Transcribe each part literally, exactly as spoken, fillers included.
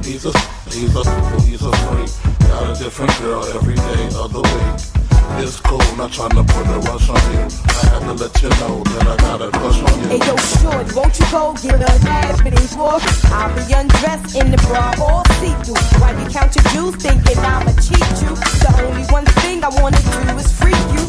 He's a, he's a, he's a freak. Got a different girl every day of the week. It's cool, not trying to put a rush on you. I had to let you know that I got a crush on you. Hey yo, short, won't you go get a half of these walk? I'll be undressed in the bra, all see-through. While you count your dues, thinking I'ma cheat you. The only one thing I wanna do is freak you.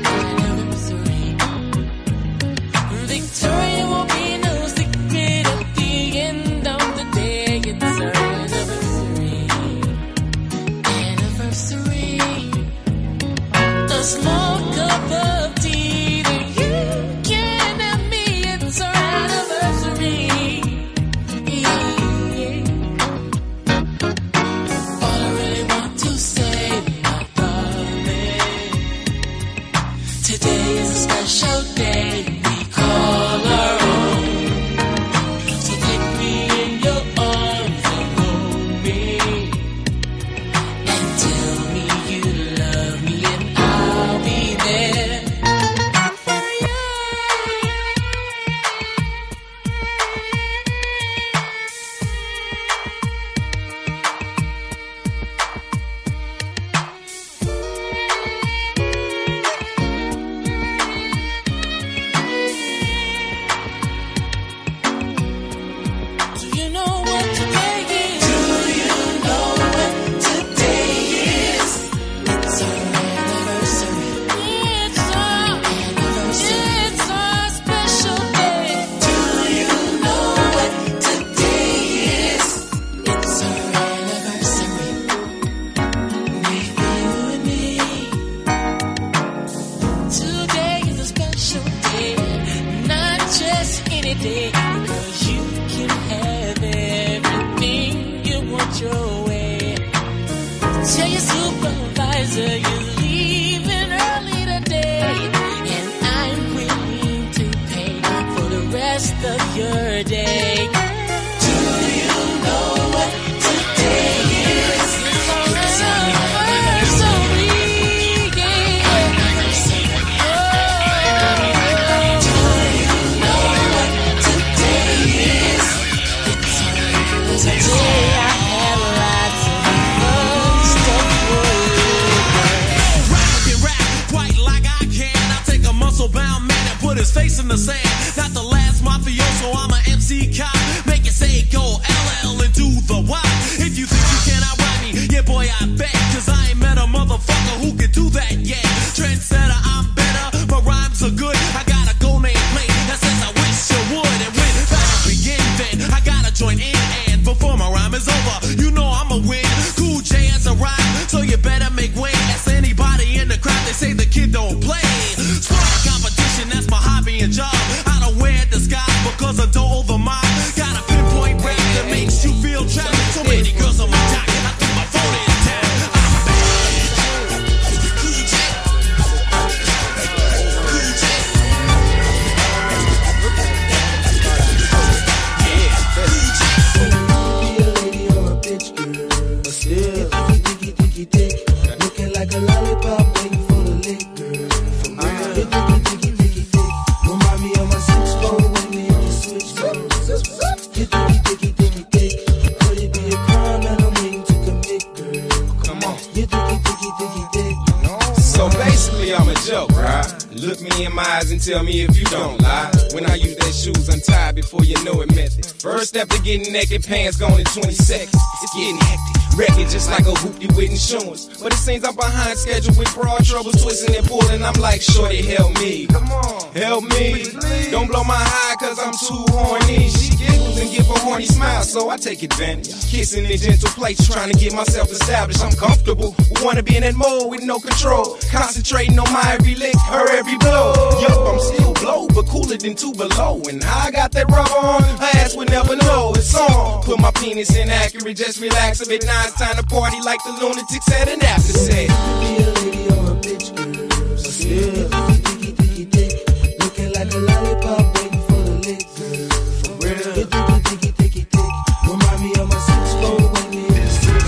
Victoria won't be no secret. me in my eyes and tell me if you don't lie. When I use that shoes untied before you know it method. First step to getting naked, pants gone in twenty seconds. It's getting hectic. Wrecking just like a hoopty with insurance. But it seems I'm behind schedule with broad troubles, twisting and pulling. I'm like, shorty, help me. Come on, help me. Don't blow my high cause I'm too horny. She giggles and give a horny smile, so I take advantage. Kissing in gentle place, trying to get myself established. I'm comfortable, wanna be in that mode with no control. Concentrating on my every lick, her every blow. Yup, I'm still blow, but cooler than two below. And how I got that rubber on, her ass would never know. It's on. Put my penis in accurate, just relax a bit. Now it's time to party like the lunatics at an after set. Be a lady or a bitch, girl. So still, diggy, diggy, diggy, looking like a lollipop, waiting for the lick, girl. For real, diggy, diggy, diggy, diggy, remind me of my six four when you in the six.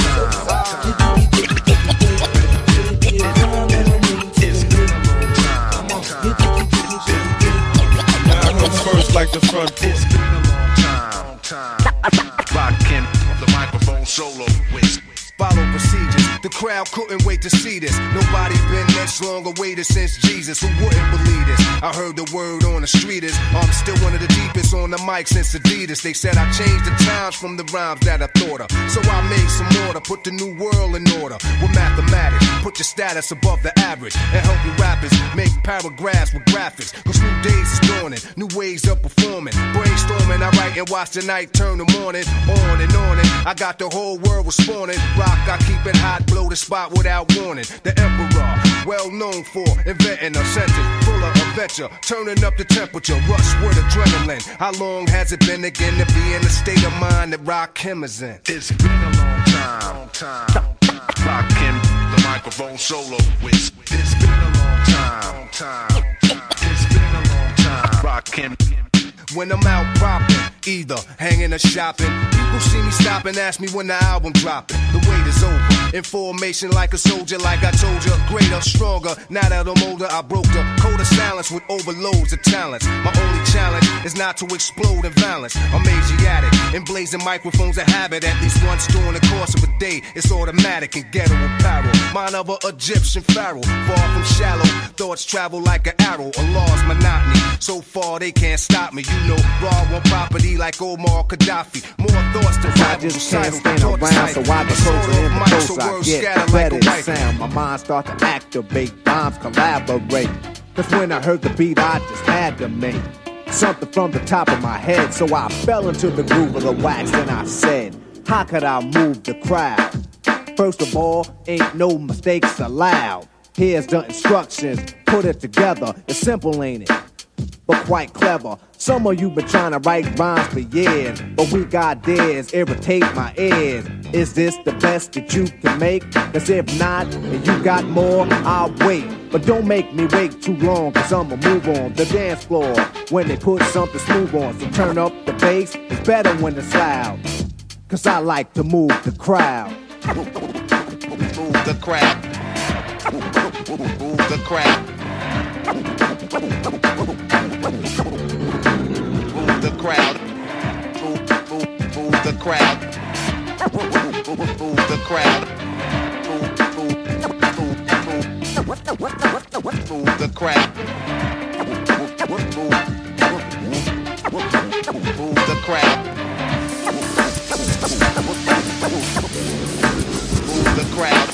Now I come first like the front door. It's been a long time, time. Rockin' the microphone solo with. Follow procedures, the crowd couldn't wait to see this. Nobody been this long awaited since Jesus. Who wouldn't believe this? I heard the word on the street is I'm still one of the deepest on the mic since Adidas. They said I changed the times from the rhymes that I thought of. So I made some order, put the new world in order. With mathematics, put your status above the average. And help you rappers make paragraphs with graphics. Cause new days is dawning, new ways of performing. Brainstorming, I write and watch the night turn the morning. On and on and I got the whole world responding. I keep it hot, blow the spot without warning. The emperor, well known for inventing a sentence full of adventure, turning up the temperature, rush with adrenaline. How long has it been again to be in the state of mind that Rakim is in? It's been a long time, long time. Rockin' the microphone solo with. It's been a long time, long time. It's been a long time. Rockin'. When I'm out propping, either hanging or shopping, people see me stop and ask me when the album dropping. The wait is over. In formation like a soldier, like I told you, greater, stronger. Now that I'm older, I broke the code of silence with overloads of talents. My only challenge is not to explode in violence. I'm Asiatic, and blazing microphones a habit. At least once during the course of a day, it's automatic and ghetto apparel. Mine of a Egyptian pharaoh, far from shallow. Thoughts travel like an arrow, a lost monotony. So far they can't stop me. You know, raw one property like Omar Gaddafi. More thoughts to I just can't stand around, so I the closer and the closer I get, better the sound. My mind start to activate, rhymes collaborate. Cause when I heard the beat, I just had to make something from the top of my head. So I fell into the groove of the wax and I said, how could I move the crowd? First of all, ain't no mistakes allowed. Here's the instructions, put it together. It's simple, ain't it? But quite clever. Some of you been trying to write rhymes for years, but we got dares, irritate my ears. Is this the best that you can make? Cause if not, and you got more, I'll wait. But don't make me wait too long, cause I'ma move on the dance floor when they put something smooth on. So turn up the bass, it's better when it's loud. Cause I like to move the crowd. Move the crowd. Move the crowd. Move the crowd. Move, move, move the crowd. Move, move the crowd. Move, move, move, move, move the crowd. Move, move, move the crowd. Move the crowd.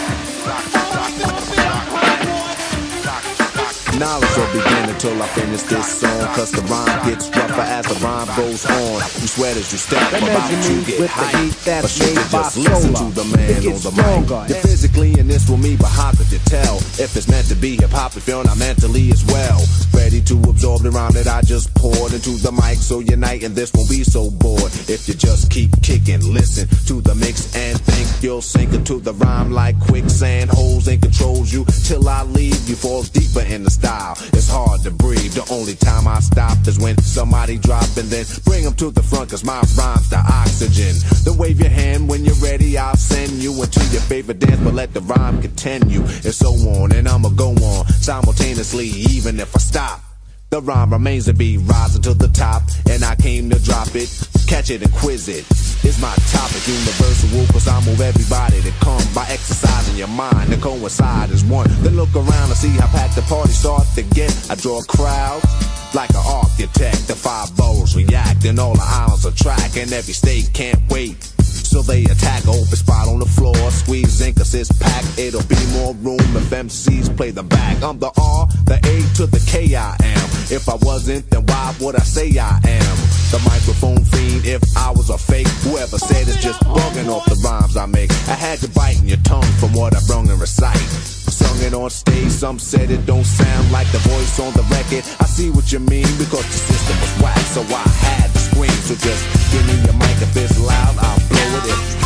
Knowledge will begin until I finish this song. Cause the rhyme gets rougher as the rhyme goes on. You sweat as you step about you get hype. But you can just listen to the man on the mic. You're physically in this with me, but how could you tell? If it's meant to be hip-hop, if you're not mentally as well. Ready to absorb the rhyme that I just poured into the mic. So unite and this won't be so bored. If you just keep kicking, listen to the mix and think you'll sink into the rhyme like quicksand. Holes and controls you till I leave. You fall deeper in the style. It's hard to breathe. The only time I stop is when somebody drop and then bring them to the front, cause my rhyme's the oxygen. Then wave your hand when you're ready, I'll send you into your favorite dance, but let the rhyme continue, and so on, and I'ma go on simultaneously, even if I stop. The rhyme remains to be rising to the top, and I came to drop it, catch it and quiz it. is my topic, universal, cause I move everybody to come by exercising your mind. To coincide is one. Then look around and see how packed the party start to get. I draw crowds like an architect. The five boroughs react and all the islands attract, and every state can't wait. So they attack, open spot on the floor, squeeze in cause it's packed. It'll be more room if M Cs play the back. I'm the R, the A to the K I am. If I wasn't, then why would I say I am? The microphone fiend, if I was a fake. Whoever said it's just bugging off the rhymes I make. I had you biting your tongue from what I brung and recite. Sung it on stage, some said it don't sound like the voice on the record. I see what you mean, because the system was whack, so I had to scream. So just give me your mic if it's loud, I'll blow it in.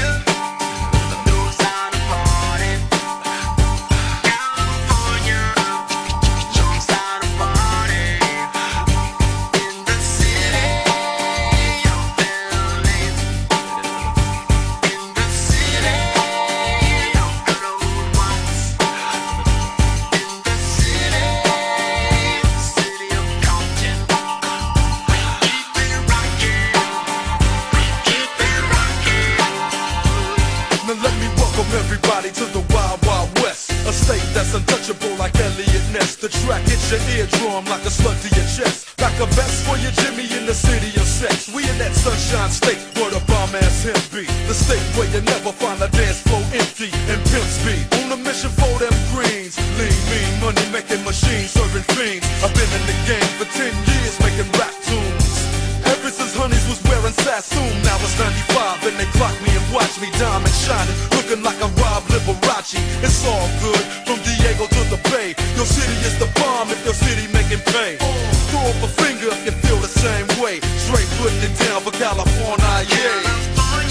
Untouchable like Elliot Ness. The track hits your eardrum like a slug to your chest. Like a vest for your Jimmy in the city of sex. We in that sunshine state where the bomb ass him be. The state where you never find a dance floor empty and pimp speed. On a mission for them greens. Lean, mean, money making machines, serving fiends. I've been in the game for ten years making rap tunes. Ever since Honeys was wearing Sassoon. Now it's ninety-five and they clock me and watch me diamond shining, looking like a Rob Liberace. It's all good from Diego to the Bay. Your city is the bomb if your city making pay. Throw up a finger if you feel the same way. Straight putting it down for California, yeah.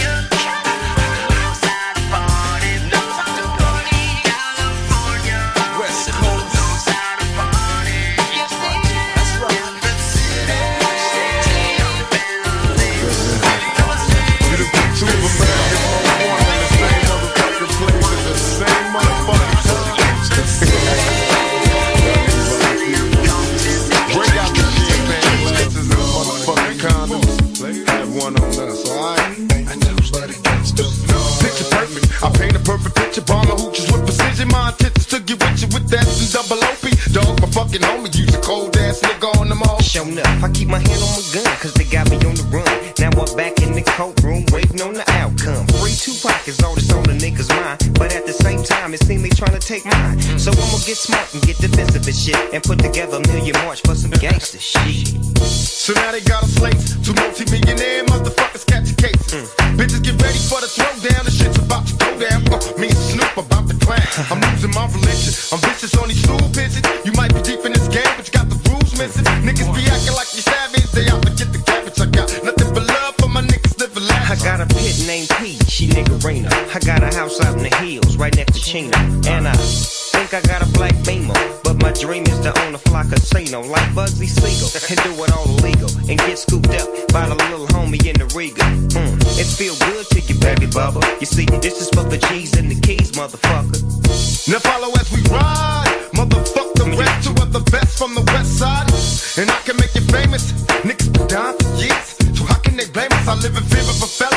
Showing up, I keep my hand on my gun, cause they got me on the run. Now I'm back in the courtroom, waiting on the outcome. Free Tupac is all that's on the niggas' mind, but at the same time, it seems they trying to take mine. So I'ma get smart and get defensive and shit, and put together a million march for some gangster shit. So now they got a slate, two multi-millionaire motherfuckers catch a case. Mm. Bitches get ready for the throwdown, the shit's about to go down. Uh, me and Snoop about to clash. I'm losing my religion, I'm vicious on these stool pigeons. You might be deep in this game, but you got the rules missing. Niggas be acting like you savage, they out to get the cabbage. I got nothing but love for my niggas living life. I got a pit named P, she niggerina. I got a house out in the hills, right next to Chino. And I think I got a black Beamer, but my dream is to own a fly casino like Bugsy Siegel and do it all illegal and get scooped up by the little homie in the Riga. Mm, it feel good to you, baby bubba. You see, this is for the G's and the keys, motherfucker. Now follow as we ride, motherfuck the rest. Two of the best from the west side, and I can make you famous. Niggas been down for years, so how can they blame us? I live in fear of a fella.